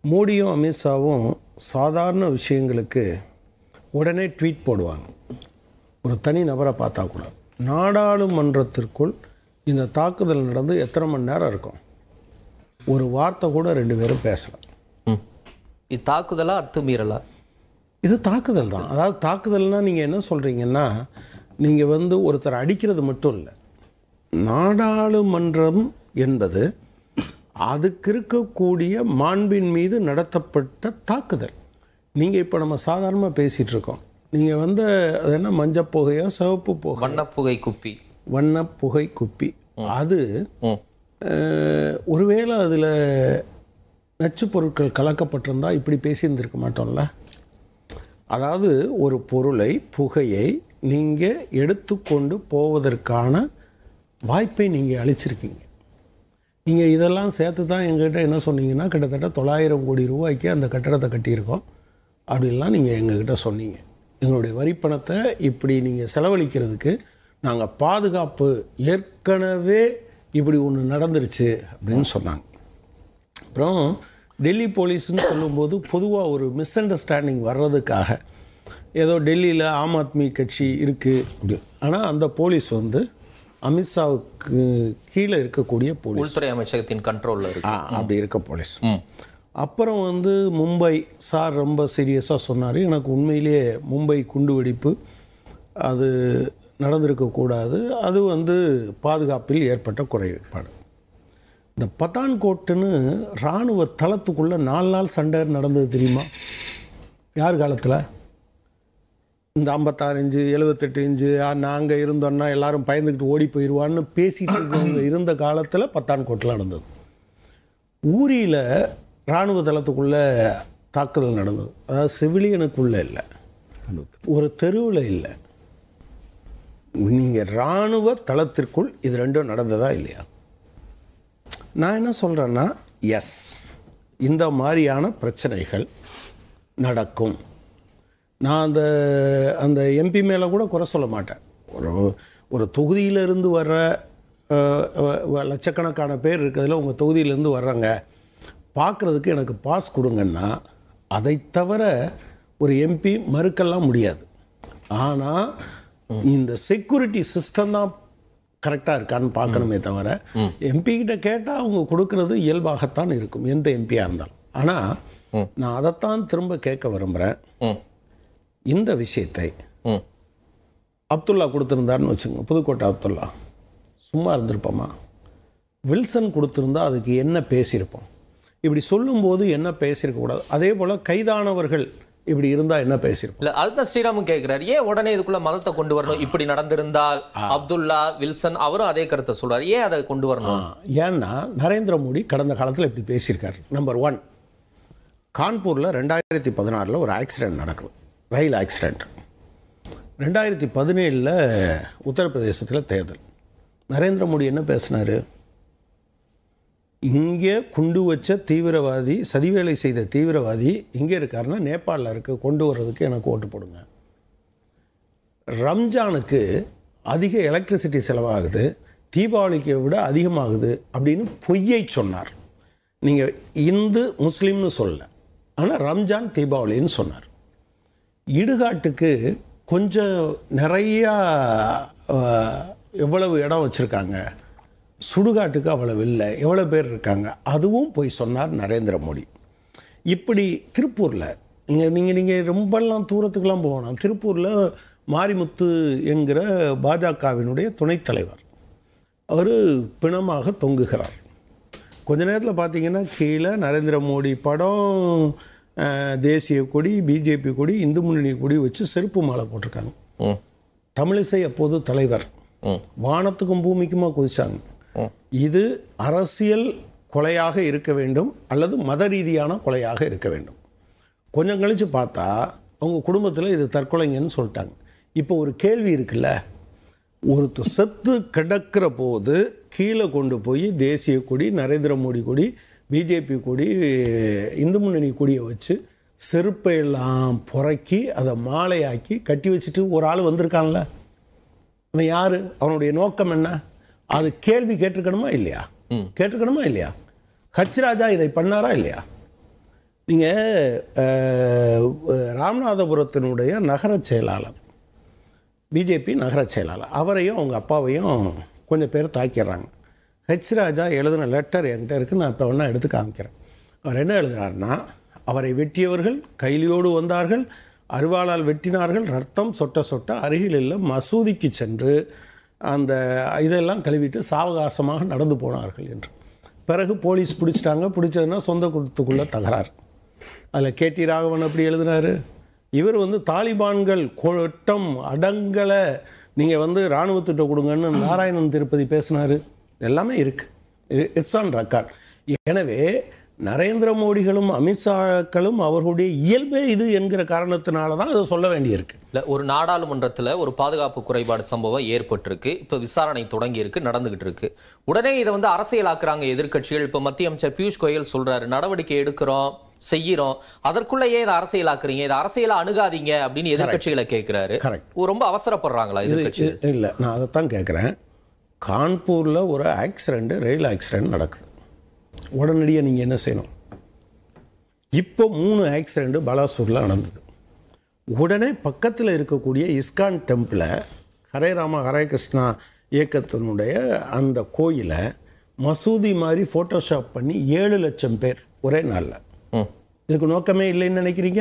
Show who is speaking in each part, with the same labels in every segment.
Speaker 1: மோடியும் அமித்ஷாவும் சாதாரண விஷயங்களுக்கு உடனே ட்வீட் போடுவாங்க. ஒரு தனி நபரை பார்த்தா கூட. நாடாளுமன்றத்திற்குள் இந்த தாக்குதல் நடந்து எத்தனை மணி நேரம் இருக்கும்? ஒரு வார்த்தை கூட 2 பேரும் பேசலாம்.
Speaker 2: இது தாக்குதலா அத்துமீறலா?
Speaker 1: இது தாக்குதல் தான். அதாவது தாக்குதல்னால் நீங்கள் என்ன சொல்கிறீங்கன்னா, நீங்கள் ஒருத்தர் அடிக்கிறது மட்டும் இல்லை. நாடாளுமன்றம் என்பது அதுக்கு இருக்கக்கூடிய மாண்பின் மீது நடத்தப்பட்ட தாக்குதல். நீங்கள் இப்போ நம்ம சாதாரணமாக பேசிகிட்டு இருக்கோம். நீங்கள் அது என்ன மஞ்சள் புகையோ சிவப்பு புகை, வண்ணப்புகை குப்பி அது ஒருவேளை அதில் நச்சு பொருட்கள் கலக்கப்பட்டிருந்தால் இப்படி பேசியிருந்திருக்க மாட்டோம்ல. அதாவது ஒரு பொருளை, புகையை நீங்கள் எடுத்துக்கொண்டு போவதற்கான வாய்ப்பை நீங்கள் அளிச்சிருக்கீங்க. நீங்கள் இதெல்லாம் சேர்த்து தான் எங்ககிட்ட என்ன சொன்னீங்கன்னா, கிட்டத்தட்ட 900 கோடி ரூபாய்க்கு அந்த கட்டடத்தை கட்டியிருக்கோம் அப்படின்லாம் நீங்கள் எங்ககிட்ட சொன்னீங்க. எங்களுடைய வரிப்பணத்தை இப்படி நீங்கள் செலவழிக்கிறதுக்கு நாங்கள் பாதுகாப்பு, ஏற்கனவே இப்படி ஒன்று நடந்துருச்சு அப்படின்னு சொன்னாங்க. அப்புறம் டெல்லி போலீஸ்ன்னு சொல்லும்போது பொதுவாக ஒரு மிஸ் அண்டர்ஸ்டாண்டிங் வர்றதுக்காக ஏதோ டெல்லியில் ஆம் ஆத்மி கட்சி இருக்குது அப்படி. ஆனால் அந்த போலீஸ் அமித்ஷாவுக்கு கீழே இருக்கக்கூடிய போலீஸ்,
Speaker 2: உள்துறை அமைச்சகத்தின் கண்ட்ரோலில் இருக்கு.
Speaker 1: அப்படி இருக்க போலீஸ். அப்புறம் மும்பை சார் ரொம்ப சீரியஸாக சொன்னார். எனக்கு உண்மையிலேயே மும்பை குண்டு வெடிப்பு அது நடந்திருக்கக்கூடாது, அது பாதுகாப்பில் ஏற்பட்ட குறைபாடு. இந்த பத்தான்கோட்டுன்னு இராணுவ தளத்துக்குள்ளே 4 நாள் சண்டை நடந்தது தெரியுமா? யார் காலத்தில்? இந்த 56 இன்ச்சு 78 இன்ச்சு நாங்கள் இருந்தோன்னா எல்லாரும் பயந்துக்கிட்டு ஓடி போயிடுவான்னு பேசிட்டு இருக்கவங்க இருந்த காலத்தில் பத்தான்கோட்டில் நடந்தது. ஊரியில் இராணுவ தளத்துக்குள்ளே தாக்குதல் நடந்தது. அதாவது சிவிலியனுக்குள்ளே இல்லை, ஒரு தெருவில் இல்லை. நீங்கள் இராணுவ தளத்திற்குள் இது ரெண்டும் நடந்ததா இல்லையா? நான் என்ன சொல்கிறேன்னா, எஸ், இந்த மாதிரியான பிரச்சனைகள் நடக்கும். நான் அந்த எம்பி மேலே கூட குறை சொல்ல மாட்டேன். ஒரு தொகுதியிலிருந்து வர்ற லட்சக்கணக்கான பேர் இருக்கிறதுல உங்கள் தொகுதியிலேருந்து வர்றாங்க, பார்க்குறதுக்கு எனக்கு பாஸ் கொடுங்கன்னா அதை தவிர ஒரு எம்பி மறுக்கலாம் முடியாது. ஆனால் இந்த செக்யூரிட்டி சிஸ்டம் தான் கரெக்டாக இருக்கான்னு பார்க்கணுமே தவிர எம்பிக்கிட்ட கேட்டால் அவங்க கொடுக்கறது இயல்பாகத்தான் இருக்கும், எந்த எம்பியாக இருந்தாலும். ஆனால் நான் அதைத்தான் திரும்ப கேட்க விரும்புகிறேன். இந்த விஷயத்தை அப்துல்லா கொடுத்துருந்தாருன்னு வச்சுக்கோங்க, புதுக்கோட்டை அப்துல்லா, சும்மா இருந்திருப்போமா? வில்சன் கொடுத்துருந்தா அதுக்கு என்ன பேசியிருப்போம்? இப்படி சொல்லும்போது என்ன பேசியிருக்கக்கூடாது. அதே போல் கைதானவர்கள் இப்படி இருந்தா என்ன பேசியிருப்போம்?
Speaker 2: இல்ல, அதுதான் ஸ்ரீராமும் கேட்கிறார். ஏன் உடனே இதுக்குள்ள மதத்தை கொண்டு வரணும்? இப்படி நடந்திருந்தால் அப்துல்லா, வில்சன் அவரும் அதே கருத்தை சொல்றாரு. ஏன் அதை கொண்டு வரணும்?
Speaker 1: ஏன்னா நரேந்திர மோடி கடந்த காலத்தில் இப்படி பேசியிருக்காரு. நம்பர் 1, கான்பூரில் 2016 ஒரு ஆக்சிடென்ட் நடக்குது, ரயில் ஆக்சிடென்ட். 2017 உத்தரப்பிரதேசத்தில் தேர்தல். நரேந்திர மோடி என்ன பேசினார்? இங்கே குண்டு வச்ச தீவிரவாதி, சதிவேலை செய்த தீவிரவாதி இங்கே இருக்காருன்னா நேபாளில் இருக்க, கொண்டு வர்றதுக்கு எனக்கு ஓட்டு போடுங்க. ரம்ஜானுக்கு அதிக எலக்ட்ரிசிட்டி செலவாகுது, தீபாவளிக்கு விட அதிகமாகுது அப்படின்னு பொய்யை சொன்னார். நீங்கள் இந்து முஸ்லீம்னு சொல்லலை, ஆனால் ரம்ஜான் தீபாவளின்னு சொன்னார். இடுகாட்டுக்கு கொஞ்சம் நிறையா எவ்வளவு இடம் வச்சுருக்காங்க, சுடுகாட்டுக்கு அவ்வளவு இல்லை, எவ்வளோ பேர் இருக்காங்க, அதுவும் போய் சொன்னார் நரேந்திர மோடி. இப்படி திருப்பூரில் நீங்கள் ரொம்பலாம் தூரத்துக்கெலாம் போகணும். திருப்பூரில் மாரிமுத்து என்கிற பாஜகவினுடைய துணைத் தலைவர், அவர் பிணமாக தொங்குகிறார். கொஞ்ச நேரத்தில் பார்த்தீங்கன்னா கீழே நரேந்திர மோடி படம், தேசிய கொடி, பிஜேபி கொடி, இந்து முன்னணி கொடி வச்சு செருப்பு மாலை போட்டிருக்காங்க. தமிழிசை அப்போது தலைவர், வானத்துக்கும் பூமிக்குமா குதிச்சாங்க. இது அரசியல் கொலையாக இருக்க வேண்டும் அல்லது மத ரீதியான கொலையாக இருக்க வேண்டும். கொஞ்சம் கழித்து பார்த்தா அவங்க குடும்பத்தில் இது தற்கொலைங்கன்னு சொல்லிட்டாங்க. இப்போ ஒரு கேள்வி இருக்குல்ல, ஒருத்தர் செத்து கிடக்கிற போது கீழே கொண்டு போய் தேசிய கொடி, நரேந்திர மோடி கொடி, பிஜேபி கொடி, இந்து முன்னணி கொடியை வச்சு செருப்பையெல்லாம் புறக்கி அதை மாலையாக்கி கட்டி வச்சுட்டு ஒரு ஆள் வந்திருக்கான்ல, அவன் யார்? அவனுடைய நோக்கம் என்ன? அது கேள்வி கேட்டிருக்கணுமா இல்லையா? கேட்டிருக்கணுமா இல்லையா? ஹச் ராஜா இதை பண்ணாரா இல்லையா? நீங்கள் ராமநாதபுரத்தினுடைய நகர செயலாளர், பிஜேபி நகர செயலாளர், அவரையும் அவங்க அப்பாவையும் கொஞ்சம் பேர் தாக்கிடுறாங்க. ராஜா எழுதின லெட்டர் என்கிட்ட இருக்குது, நான் இப்போ ஒன்றா எடுத்து காமிக்கிறேன். அவர் என்ன எழுதுகிறாருன்னா, அவரை வெட்டியவர்கள் கைலியோடு வந்தார்கள், அருவாளால் வெட்டினார்கள், ரத்தம் சொட்ட சொட்ட அருகில் உள்ள மசூதிக்கு சென்று அந்த இதெல்லாம் கழுவிட்டு சாவகாசமாக நடந்து போனார்கள் என்று. பிறகு போலீஸ் பிடிச்சிட்டாங்க. பிடிச்சதுன்னா சொந்த குடும்பத்துக்குள்ளே தகராறு. அதில் கேடி ராகவன் அப்படி எழுதினார். இவர் தாலிபான்கள் கொட்டம் அடங்கலை, நீங்கள் இராணுவத்திட்ட கொடுங்கன்னு நாராயணன் திருப்பதி பேசினார். எல்லாமே இருக்குது, இட்ஸ் ஆன் ரெக்கார்ட். எனவே நரேந்திர மோடிகளும் அமித்ஷாக்களும் அவர்களுடைய இயல்பே இது என்கிற காரணத்தினால தான் அதை சொல்ல வேண்டியிருக்கு.
Speaker 2: இல்லை, ஒரு நாடாளுமன்றத்தில் ஒரு பாதுகாப்பு குறைபாடு சம்பவம் ஏற்பட்டிருக்கு. இப்போ விசாரணை தொடங்கி இருக்கு, நடந்துகிட்டு இருக்கு. உடனே இதை அரசியலாக்குறாங்க எதிர்க்கட்சிகள். இப்போ மத்திய அமைச்சர் பியூஷ் கோயல் சொல்றாரு, நடவடிக்கை எடுக்கிறோம் செய்யறோம், அதற்குள்ளேயே இதை அரசியலாக்குறீங்க, இதை அரசியலா அணுகாதீங்க அப்படின்னு எதிர்க்கட்சிகளை கேட்கிறாரு. ரொம்ப அவசரப்படுறாங்களா எதிர்க்கட்சிகள்?
Speaker 1: இல்லை, நான் அதைத்தான் கேட்குறேன். கான்பூரில் ஒரு ஆக்சிடென்ட், ரயில் ஆக்சிடென்ட் நடக்குது. உடனடியாக நீங்கள் என்ன செய்யணும்? இப்போ 3 ஆக்சிடென்ட் பலாசூரில் நடந்தது. உடனே பக்கத்தில் இருக்கக்கூடிய இஸ்கான் டெம்பிளை, ஹரே ராமா ஹரே கிருஷ்ணா இயக்கத்தினுடைய அந்த கோயிலை மசூதி மாதிரி ஃபோட்டோஷாப் பண்ணி 7 லட்சம் பேர் ஒரே நாளில். இதுக்கு நோக்கமே இல்லைன்னு நினைக்கிறீங்க?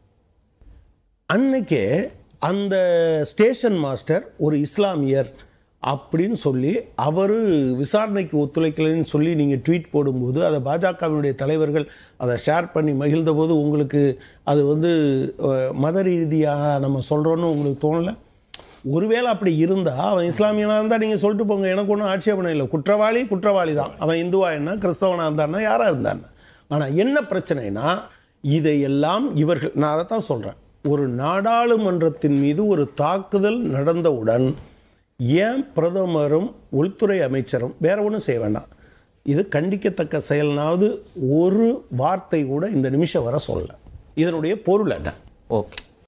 Speaker 1: அன்னைக்கே அந்த ஸ்டேஷன் மாஸ்டர் ஒரு இஸ்லாமியர் அப்படின்னு சொல்லி அவர் விசாரணைக்கு ஒத்துழைக்கலைன்னு சொல்லி நீங்கள் ட்வீட் போடும்போது அதை பாஜகவினுடைய தலைவர்கள் அதை ஷேர் பண்ணி மகிழ்ந்த போது உங்களுக்கு அது மத ரீதியாக நம்ம சொல்கிறோன்னு உங்களுக்கு தோணலை? ஒருவேளை அப்படி இருந்தால் அவன் இஸ்லாமியனாக இருந்தால் நீங்கள் சொல்லிட்டு போங்க, எனக்கு ஒன்றும் ஆட்சேபணம் இல்லை. குற்றவாளி தான். அவன் இந்துவா என்ன, கிறிஸ்தவனாக இருந்தான்னா, யாராக இருந்தான்னா. ஆனால் என்ன பிரச்சனைனா, இதையெல்லாம் இவர்கள், நான் அதை தான் சொல்கிறேன், ஒரு நாடாளுமன்றத்தின் மீது ஒரு தாக்குதல் நடந்தவுடன் ஏன் பிரதமரும் உள்துறை அமைச்சரும் வேற ஒன்றும் செய்ய வேண்டாம், இது கண்டிக்கத்தக்க செயல்னாவது ஒரு வார்த்தை கூட இந்த நிமிஷம் வர சொல்லல. இதனுடைய பொருள் என்ன?
Speaker 2: ஓகே.